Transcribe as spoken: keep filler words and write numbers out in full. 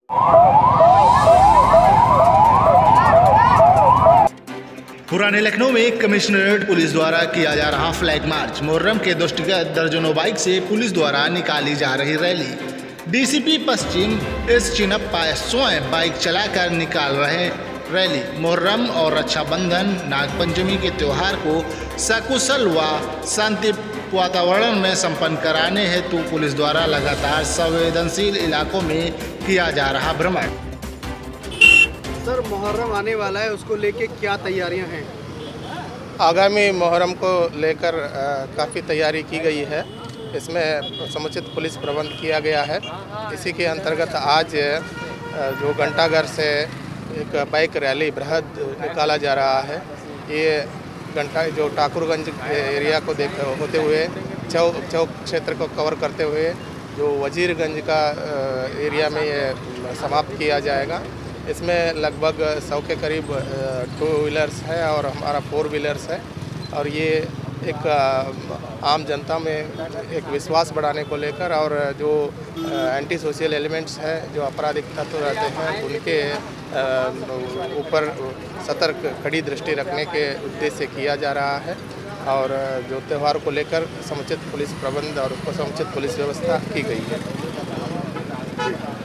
पुराने लखनऊ में commissionerate police द्वारा किया जा रहा फ्लैग मार्च। मुहर्रम के दृष्टिगत दर्जनों बाइक से पुलिस द्वारा निकाली जा रही रैली। डीसीपी पश्चिम एस चिनप्पा स्वयं बाइक चलाकर निकाल रहे रैली। मुहर्रम और रक्षाबंधन नागपंचमी के त्यौहार को सकुशल व शांति वातावरण में संपन्न कराने हेतु पुलिस द्वारा लगातार संवेदनशील इलाकों में किया जा रहा भ्रमण। सर, मुहर्रम आने वाला है, उसको लेके क्या तैयारियां हैं? आगामी मुहर्रम को लेकर काफ़ी तैयारी की गई है। इसमें समुचित पुलिस प्रबंध किया गया है। इसी के अंतर्गत आज जो घंटाघर से एक बाइक रैली बृहद निकाला जा रहा है। ये घंटा जो ठाकुरगंज एरिया को देख होते हुए चौक चौक क्षेत्र को कवर करते हुए जो वजीरगंज का एरिया में ये समाप्त किया जाएगा। इसमें लगभग सौ के करीब टू व्हीलर्स है और हमारा फोर व्हीलर्स है, और ये एक आम जनता में एक विश्वास बढ़ाने को लेकर और जो एंटी सोशल एलिमेंट्स है, जो आपराधिक तत्व रहते हैं, उनके ऊपर सतर्क खड़ी दृष्टि रखने के उद्देश्य से किया जा रहा है। और जो त्यौहार को लेकर समुचित पुलिस प्रबंध और समुचित पुलिस व्यवस्था की गई है।